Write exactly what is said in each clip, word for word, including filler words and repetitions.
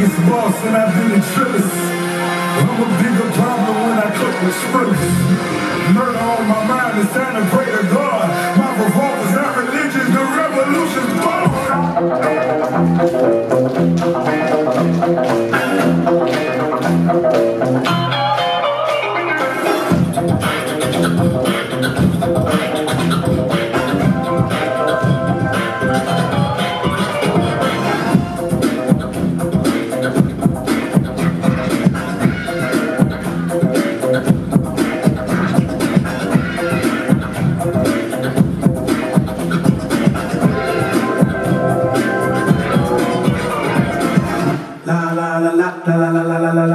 biggest boss and I've been the trillest. I'm a bigger problem when I cook with sprinkles. Murder on my mind, it's time to pray to God. My revolver's not religious, the revolution's La la la la la la la.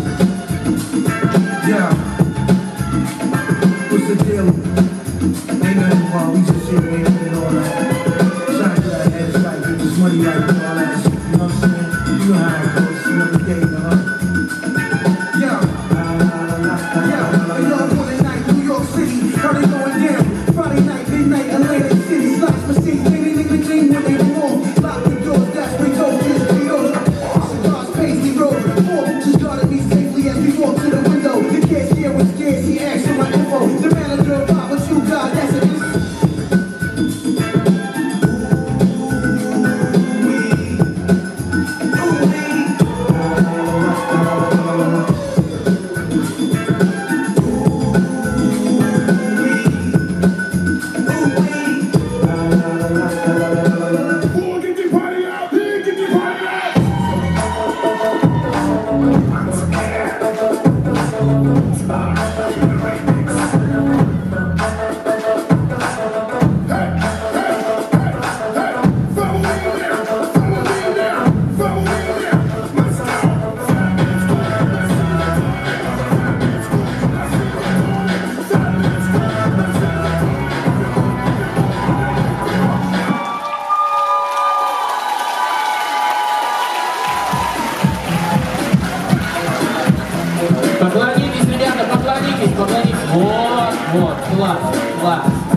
Yeah. What's the deal? Ain't nothing wrong. We just shit, ain't nothing all that. Trying to get our heads right, get this money right, and all that shit. You know what I'm saying? You know how it goes. You know the game, huh? Yeah. La la la la la. Yeah. You know, one night, New York City, how they going down? Friday night, midnight, Atlantic City, slots machines, ding ding ding ding when they go on. Lock the doors, that's where go kids, they go. Cigars, paisley road. Just guarded me safely as we walk to the window. The cashier was scared, he asked for my info. The manager of what you got, that's a Поклонитесь, ребята, поклонитесь, поклонитесь. Вот, вот, класс, класс.